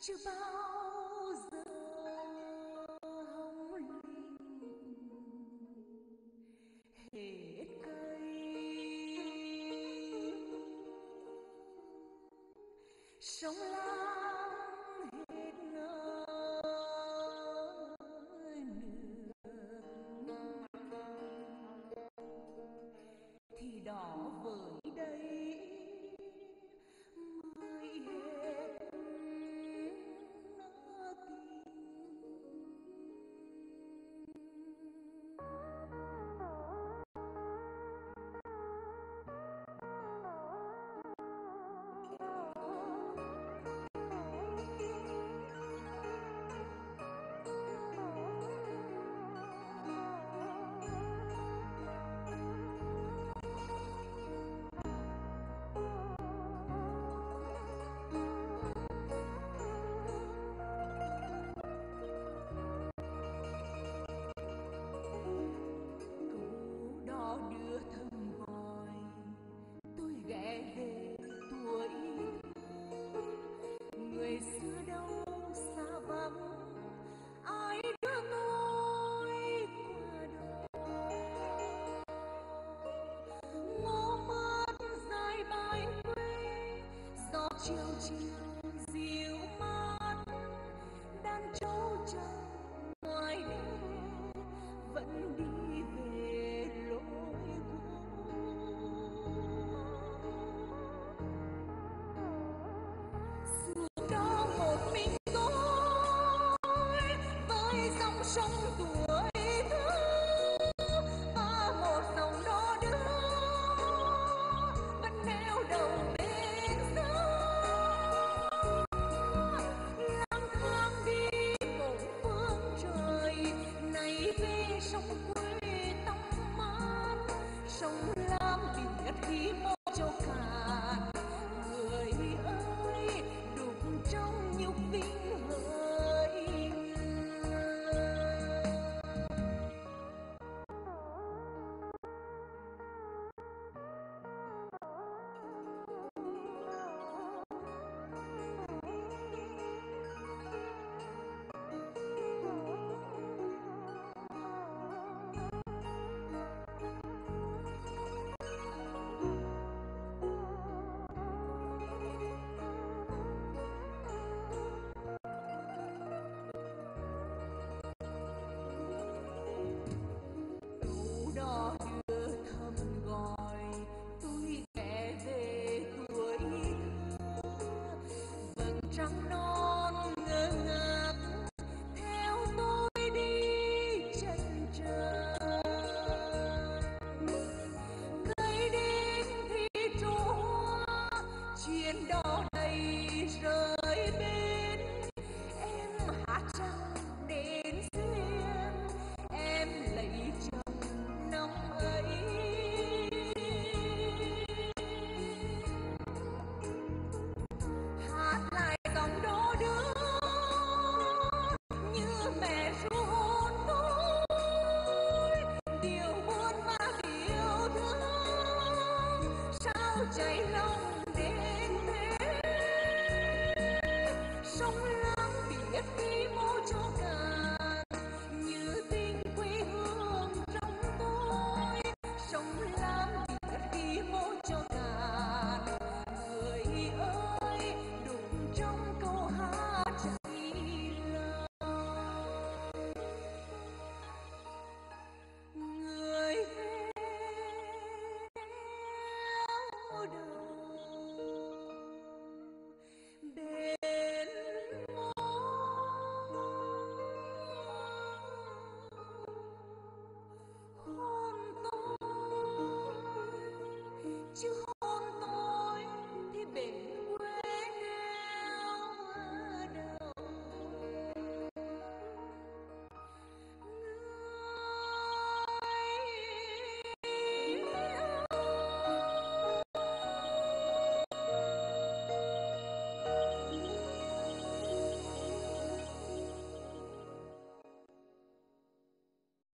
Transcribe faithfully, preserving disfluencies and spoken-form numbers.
chưa bao giờ hồng linh hết cây, sông lam hết ngơ nước thì đỏ với đây mới hết đưa thầm gọi tôi ghé về tuổi người xưa đâu xa vắng ai đưa tôi qua đó ngó mắt dài bài quê gió chiều chiều dịu mát đàn trâu trâu ngoài đê vẫn đi về lối cũ xuồng đó một mình tôi với dòng sông tuổi thơ và một dòng đò đưa vẫn neo đầu bên sông lang thang đi một phương trời này về sông quê tắm mát sông lam biển khi mơ